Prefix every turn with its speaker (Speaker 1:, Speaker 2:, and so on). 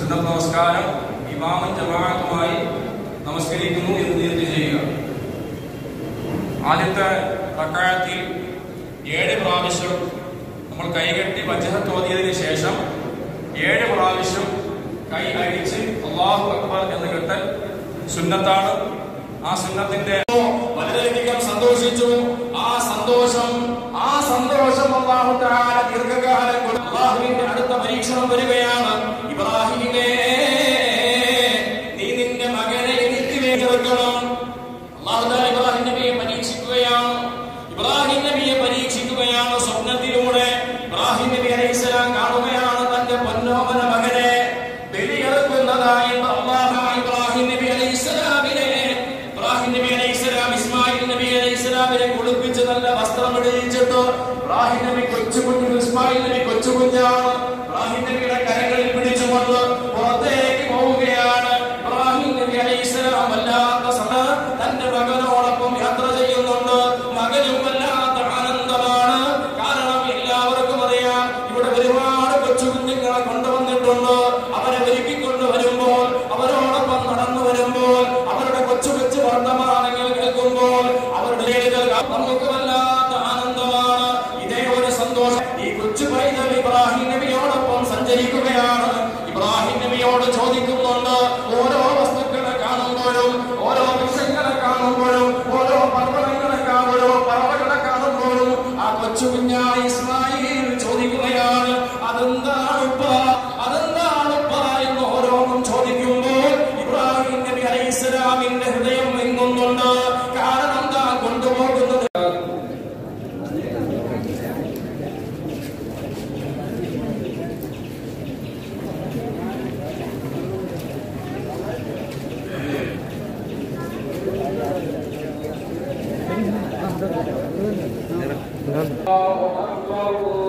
Speaker 1: സുന്നത്ത് നമസ്കാരം ഇമാമും ജമാഅത്തുമായി നമസ്കരിക്കുന്നു എന്ന് നിയത്ത് ചെയ്യുക. ആദ്യത്തെ റക്അത്തിൽ 7 പ്രാവശ്യം നമ്മൾ കൈകെട്ടി വജ്ഹത്ത് ഓതിയതിനു ശേഷം 7 പ്രാവശ്യം കൈ അടിച്ച് അല്ലാഹു അക്ബർ എന്ന് കെട്ടൽ സുന്നത്താണ്. ആ സുന്നത്തിന്റെ വളരെയധികം സന്തോഷിച്ചു. ആ സന്തോഷം അല്ലാഹു തആല ദീർഘകാലം അല്ലാഹുവിന്റെ അടുത്ത പരീക്ഷണം വരികയാണ്. ഇബ്രാഹിമേ, നീ നിന്റെ മകനെ എനിക്ക് വേണ്ടി വെക്കണം. അല്ലാഹു തആല ഇബ്രാഹിം നബിയെ പരീക്ഷിക്കുകയാണ്. സ്വപ്നത്തിലൂടെ ഇബ്രാഹിം നബി അലൈഹിസ്സലാം കാണുകയാണ് തന്റെ പൊന്നോമന മകനെ ബലിയറുക്കുന്നതായി. ഇബ്രാഹിം നബി അലൈഹിസ്സലാം ഇസ്മായിൽ നബി അലൈഹിസ്സലാമിനെ കുളിപ്പിച്ച് നല്ല വസ്ത്രം ഇടിയിച്ചിട്ട് ഇബ്രാഹിം നബി കൊച്ചുകുഞ്ഞു, ഇസ്മായിൽ നബി കൊച്ചുകുഞ്ഞാണ്. ഇബ്രാഹിം നബിയുടെ കരങ്ങളിൽ പിടിച്ചുകൊണ്ട് പുറത്തേക്ക് പോവുകയാണ്. ഇബ്രാഹിം നബി അലൈഹിസ്സലാം വല്ലാത്ത സമയം തന്റെ മകനോടൊപ്പം യാത്ര ചെയ്യുന്നുണ്ട്. മകനും വല്ലാത്ത ആനന്ദമാണ്. കാരണം എല്ലാവർക്കും അറിയാം, ഇവിടെ ഒരുപാട് കൊച്ചുകുഞ്ഞുങ്ങളെ കൊണ്ടുവന്നിട്ടുണ്ട്. അവരെ ഒരുക്കിക്കൊണ്ട് വരുമ്പോൾ, അവരോടൊപ്പം നടന്നു വരുമ്പോൾ, അവരുടെ കൊച്ചു കൊച്ചു വർത്തമാനങ്ങൾ കേൾക്കുമ്പോൾ അവരുടെ നമുക്ക് വല്ലാത്ത ആനന്ദമാണ്. ഇതേ ഒരു സന്തോഷം ഈ കൊച്ചു പൈതൽ ഇബ്രാഹിം നബിയോടൊപ്പം സഞ്ചരിക്കുകയാണ്. ഇബ്രാഹിം നബിയോട് ചോദിക്കുന്നുണ്ട്, ഓരോ വസ്തുക്കളെ കാണുമ്പോഴും, ഓരോ വൃക്ഷങ്ങളെ കാണുമ്പോഴും, ഓരോ പർവ്വതങ്ങളെ കാണുമ്പോഴും, പറവകളെ കാണുമ്പോഴും ആ കൊച്ചു കുഞ്ഞായ ഇസ്മായിൽ ചോദിക്കുകയാണ്, അതെന്താണുപ്പ എന്ന് ഓരോന്നും ചോദിക്കുമ്പോൾ ഇബ്രാഹിം നബി അലൈഹിസ്സലാമിന്റെ ഹൃദയം വിങ്ങുന്നുണ്ട്. കാരണം താൻ കൊണ്ടുപോകുന്നത് Allah